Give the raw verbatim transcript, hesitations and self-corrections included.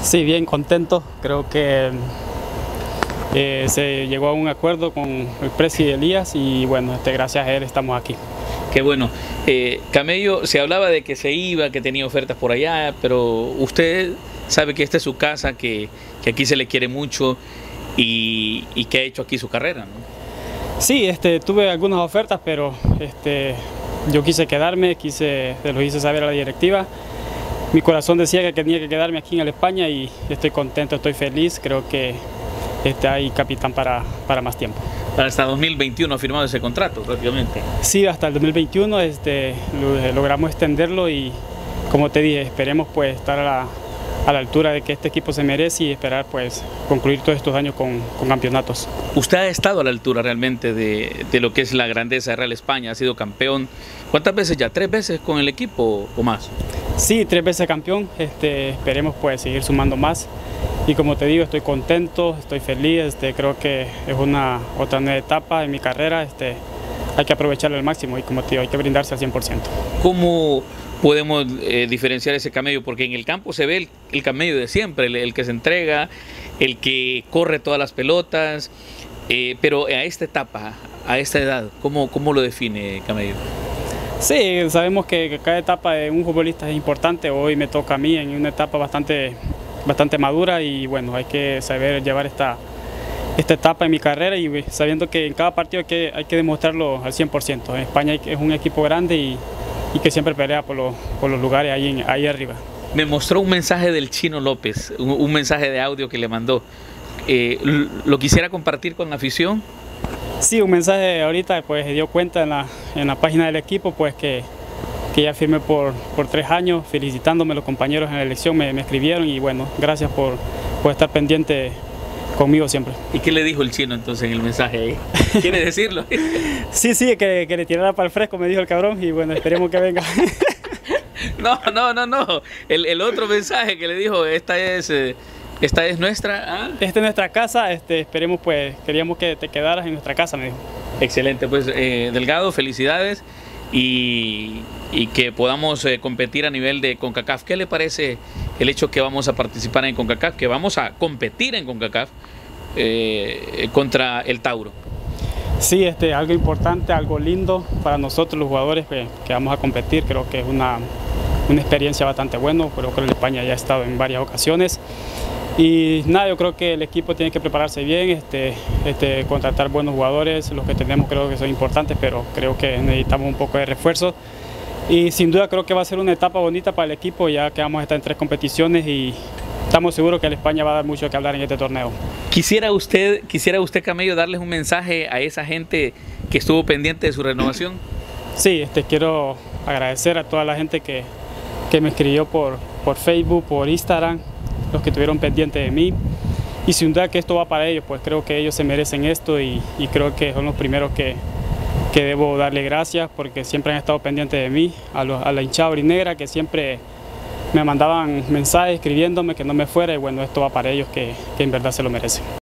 Sí, bien contento. Creo que eh, se llegó a un acuerdo con el presidente Elías y bueno, este, gracias a él estamos aquí. Qué bueno. Eh, Camello, se hablaba de que se iba, que tenía ofertas por allá, pero usted sabe que esta es su casa, que, que aquí se le quiere mucho y, y que ha hecho aquí su carrera, ¿no? Sí, este, tuve algunas ofertas, pero este, yo quise quedarme, quise, se lo hice saber a la directiva. Mi corazón decía que tenía que quedarme aquí en el España y estoy contento, estoy feliz. Creo que este, hay capitán para, para más tiempo. Para hasta dos mil veintiuno ha firmado ese contrato prácticamente. Sí, hasta el dos mil veintiuno este, logramos extenderlo y como te dije, esperemos pues estar a la, a la altura de que este equipo se merece y esperar pues concluir todos estos años con, con campeonatos. Usted ha estado a la altura realmente de, de lo que es la grandeza de Real España, ha sido campeón. ¿Cuántas veces ya? ¿Tres veces con el equipo o más? Sí, tres veces campeón, este, esperemos pues seguir sumando más y como te digo estoy contento, estoy feliz, este, creo que es una otra nueva etapa en mi carrera, este, hay que aprovecharlo al máximo y como te digo hay que brindarse al cien por ciento. ¿Cómo podemos eh, diferenciar ese camello? Porque en el campo se ve el, el camello de siempre, el, el que se entrega, el que corre todas las pelotas, eh, pero a esta etapa, a esta edad, ¿cómo, cómo lo define Camello? Sí, sabemos que, que cada etapa de un futbolista es importante. Hoy me toca a mí en una etapa bastante, bastante madura y bueno, hay que saber llevar esta, esta etapa en mi carrera y sabiendo que en cada partido hay que, hay que demostrarlo al cien por ciento. En España es un equipo grande y, y que siempre pelea por, lo, por los lugares ahí, en, ahí arriba. Me mostró un mensaje del Chino López, un, un mensaje de audio que le mandó. Eh, ¿Lo quisiera compartir con la afición? Sí, un mensaje ahorita, pues se dio cuenta en la, en la página del equipo, pues que, que ya firmé por, por tres años, felicitándome los compañeros en la elección, me, me escribieron y bueno, gracias por, por estar pendiente conmigo siempre. ¿Y qué le dijo el Chino entonces en el mensaje ahí? ¿Quiere decirlo? Sí, sí, que, que le tirara para el fresco, me dijo el cabrón, y bueno, esperemos que venga. No, no, no, no, el, el otro mensaje que le dijo, esta es... Eh, ¿Esta es nuestra? ¿Ah? Esta es nuestra casa, este, esperemos pues, queríamos que te quedaras en nuestra casa, me dijo. Excelente, pues eh, Delgado, felicidades y, y que podamos eh, competir a nivel de CONCACAF. ¿Qué le parece el hecho que vamos a participar en CONCACAF, que vamos a competir en CONCACAF eh, contra el Tauro? Sí, este, algo importante, algo lindo para nosotros los jugadores que, que vamos a competir, creo que es una, una experiencia bastante buena, pero creo que España ya ha estado en varias ocasiones. Y nada, yo creo que el equipo tiene que prepararse bien, este, este, contratar buenos jugadores, los que tenemos creo que son importantes, pero creo que necesitamos un poco de refuerzo. Y sin duda creo que va a ser una etapa bonita para el equipo, ya que vamos a estar en tres competiciones y estamos seguros que el España va a dar mucho que hablar en este torneo. ¿Quisiera usted, quisiera usted Camello, darles un mensaje a esa gente que estuvo pendiente de su renovación? Sí, este, quiero agradecer a toda la gente que, que me escribió por, por Facebook, por Instagram, los que estuvieron pendientes de mí y sin duda que esto va para ellos, pues creo que ellos se merecen esto y, y creo que son los primeros que, que debo darle gracias porque siempre han estado pendientes de mí, a, los, a la hinchada aurinegra que siempre me mandaban mensajes escribiéndome que no me fuera y bueno, esto va para ellos que, que en verdad se lo merecen.